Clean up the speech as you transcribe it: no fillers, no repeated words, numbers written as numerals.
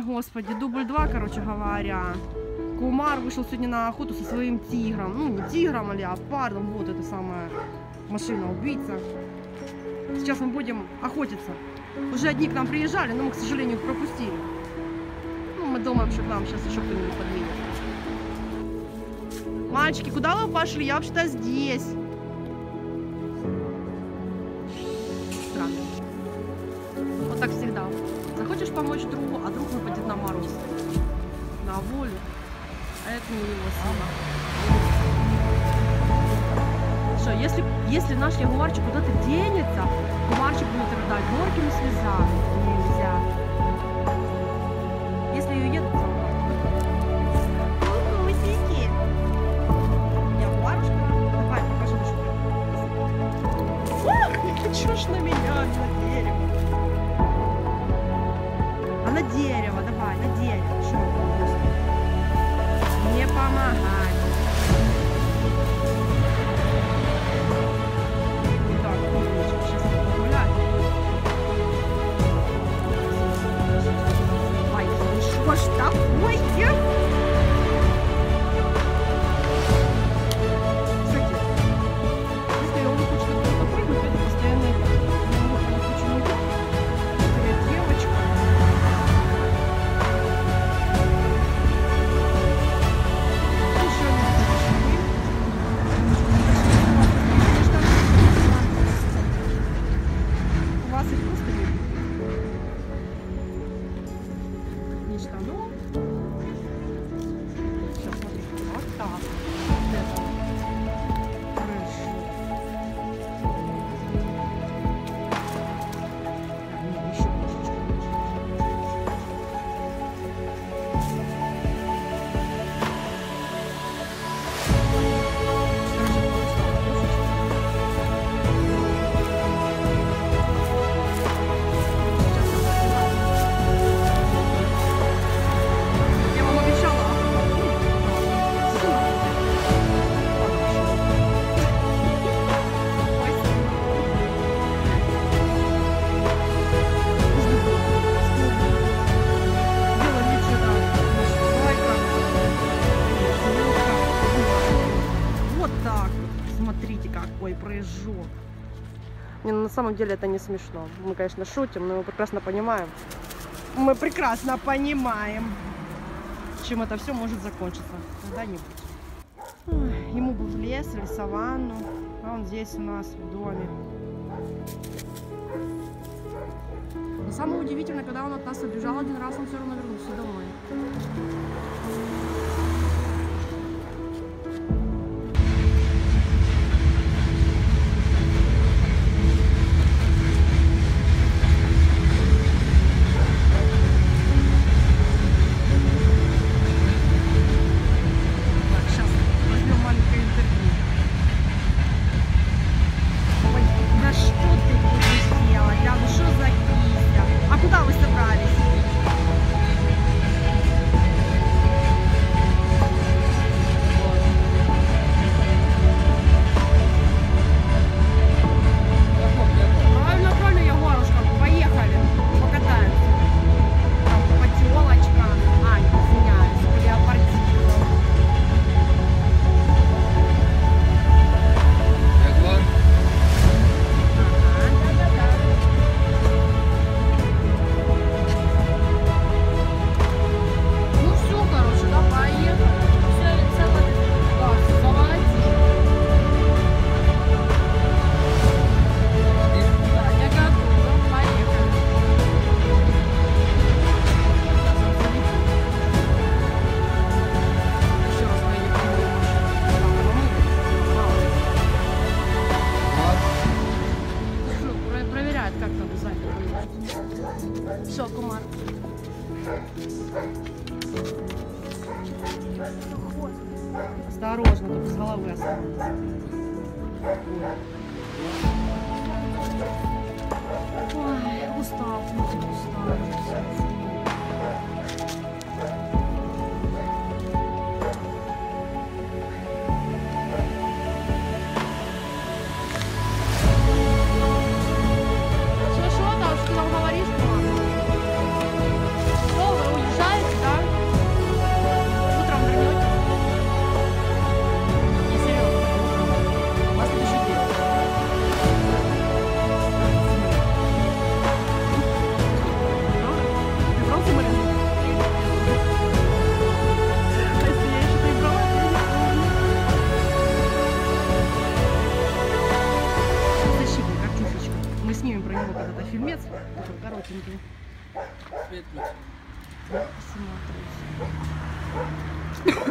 господи, дубль 2, короче говоря. Кумар вышел сегодня на охоту со своим тигром. Ну, не тигром, а леопардом. Вот эта самая машина-убийца. Сейчас мы будем охотиться. Уже одни к нам приезжали, но мы, к сожалению, их пропустили. Ну, мы думаем, что к нам сейчас еще кто-нибудь подвинет. Мальчики, куда вы пошли? Я вообще-то здесь. Странно. Вот так всегда. Захочешь помочь другу, а друг нападет на мороз. На волю. А это не его сила. Что, если наш ягуарчик куда-то денется, кумарчик будет рыдать горькими слезами. Нельзя. Если ее едут, то... Кукусики. Ягуарчик, давай, покажи нашу. Чё ж на меня, на дерево? А на дерево, давай, на дерево. Что? Не помогай. Так, сейчас погулять. Ай, что ж такое? Кстати, если он хочет куда-то прыгнуть, это постоянно игра. Почему? Такая девочка. Прыжок. Не, ну, на самом деле это не смешно. Мы, конечно, шутим, но мы прекрасно понимаем. Мы прекрасно понимаем, чем это все может закончиться. Когда-нибудь. Ему бы в лес или саванну, а он здесь у нас в доме. Но самое удивительное, когда он от нас убежал один раз, он все равно вернулся домой. Куда вы собрались? Осторожно, только с головы останется. Ой, устал, устал. Что там, что нам говоришь, мама? Что, вы уезжаете? посмотрите.